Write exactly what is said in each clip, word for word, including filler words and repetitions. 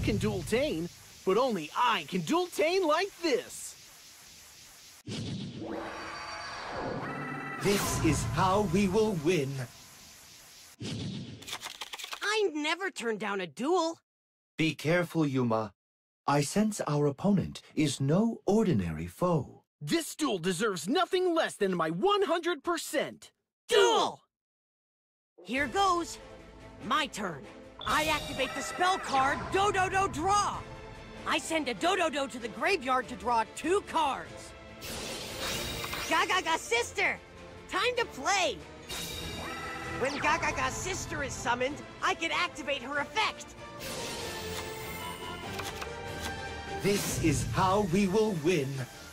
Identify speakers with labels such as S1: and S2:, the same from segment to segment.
S1: can dual-tane, but only I can dual-tane like this.
S2: This is how we will win.
S3: I never turn down a duel.
S2: Be careful, Yuma. I sense our opponent is no ordinary foe.
S1: This duel deserves nothing less than my one hundred percent.
S3: Duel! Here goes. My turn. I activate the spell card Do-Do-Do Draw. I send a Do-Do-Do to the graveyard to draw two cards. Gaga Sister! Time to play! When Gaga Sister is summoned, I can activate her effect.
S2: This is how we will win.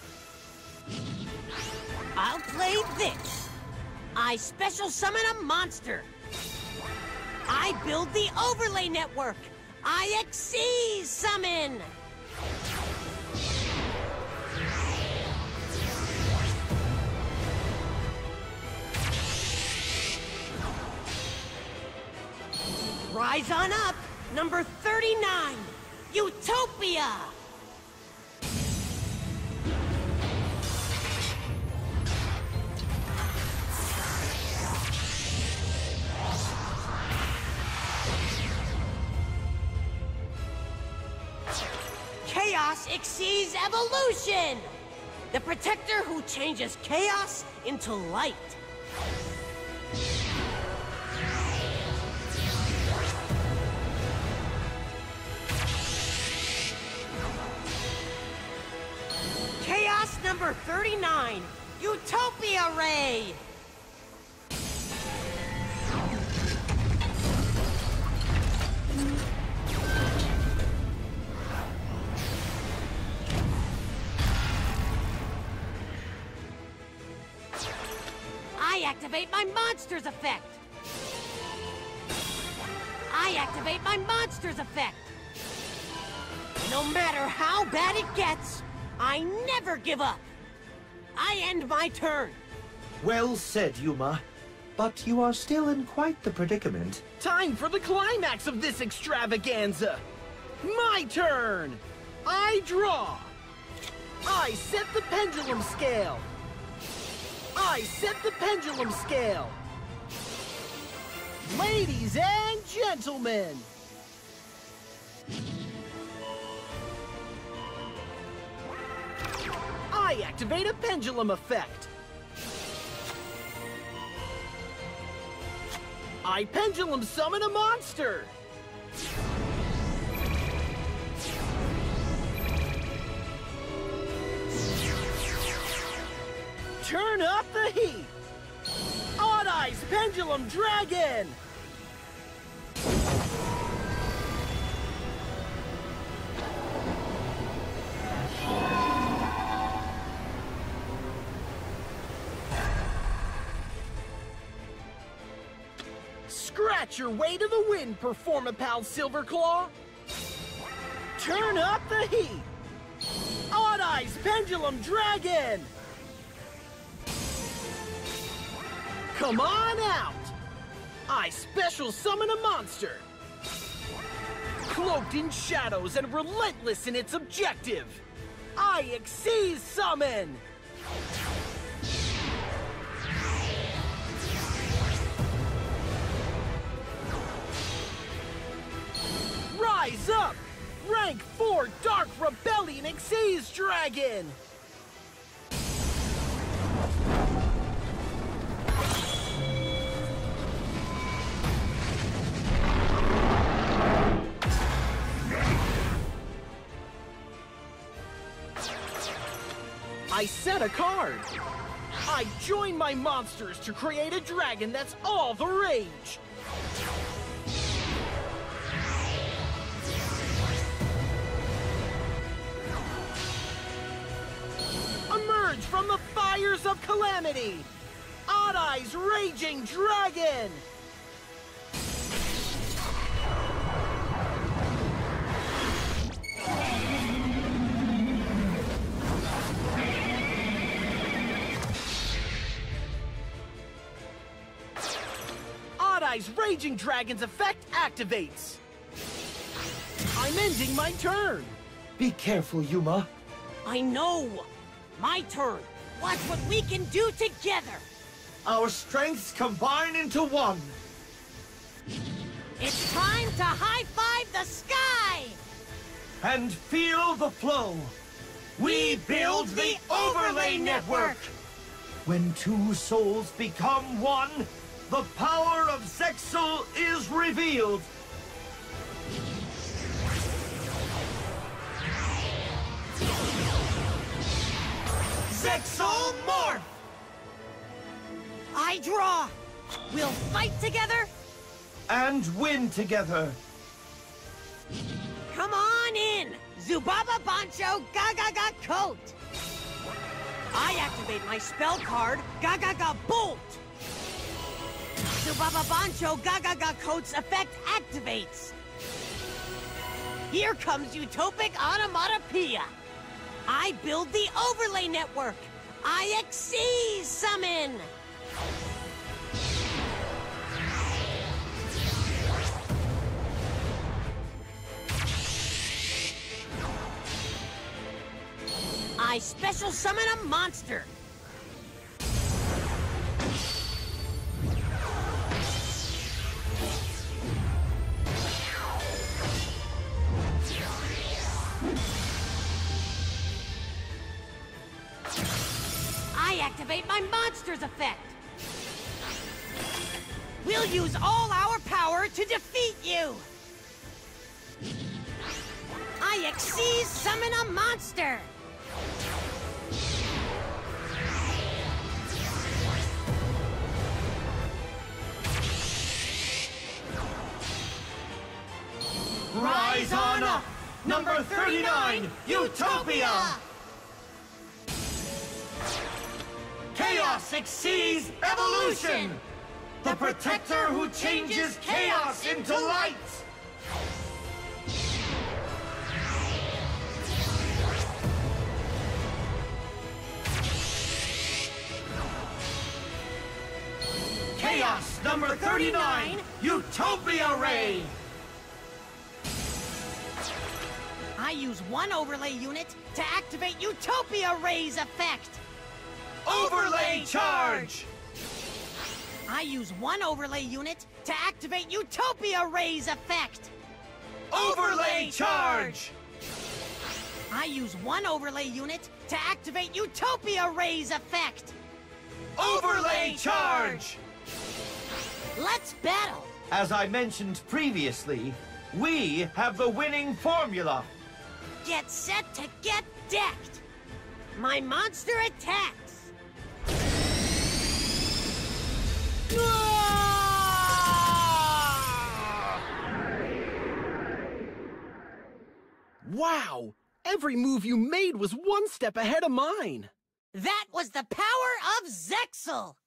S3: I'll play this. I special summon a monster. I build the overlay network. I Xyz summon. Rise on up, number thirty-nine, Utopia! Chaos Xyz Evolution! The protector who changes chaos into light. Chaos number thirty-nine, Utopia Ray! I activate my monster's effect! I activate my monster's effect! No matter how bad it gets, I never give up! I end my turn!
S2: Well said, Yuma. But you are still in quite the predicament.
S1: Time for the climax of this extravaganza! My turn! I draw! I set the pendulum scale! I set the pendulum scale! Ladies and gentlemen! I activate a pendulum effect! I pendulum summon a monster! Turn up the heat! Odd Eyes Pendulum Dragon! Scratch your way to the wind, Performapal Silverclaw! Turn up the heat! Odd Eyes Pendulum Dragon! Come on out! I special summon a monster! Cloaked in shadows and relentless in its objective! I Xyz summon! Rise up! Rank four Dark Rebellion Xyz Dragon! I set a card. I join my monsters to create a dragon that's all the rage. Emerge from the fires of calamity. Odd Eyes Raging Dragon. Odd Eyes Raging Dragon's effect activates. I make ending my turn!
S2: Be careful, Yuma.
S3: I know! My turn! Watch what we can do together!
S2: Our strengths combine into one.
S3: It's time to high-five the sky!
S2: And feel the flow. We build the Overlay Network! When two souls become one, the power of Zexal is revealed. Zexal Morph!
S3: I draw! We'll fight together?
S2: And win together.
S3: Come on in! Zubaba Bancho Gagaga Coat! I activate my spell card, Gagaga Bolt! Zubaba Bancho Gagaga Coat's effect activates! Here comes Utopic Onomatopoeia! I build the Overlay Network! I Xyz Summon! I special summon a monster! I activate my monster's effect! We'll use all our power to defeat you! I Xyz summon a monster!
S2: Rise on up! Number thirty-nine, Utopia! Chaos Xyz Evolution! The protector who changes chaos into light! Chaos number thirty-nine, Utopia Ray!
S3: I use one overlay unit to activate Utopia Ray's effect!
S2: Overlay Charge!
S3: I use one overlay unit to activate Utopia Ray's effect!
S2: Overlay Charge!
S3: I use one overlay unit to activate Utopia Ray's effect!
S2: Overlay Charge!
S3: Let's battle!
S2: As I mentioned previously, we have the winning formula.
S3: Get set to get decked! My monster attacks!
S1: Wow! Every move you made was one step ahead of mine!
S3: That was the power of Zexal!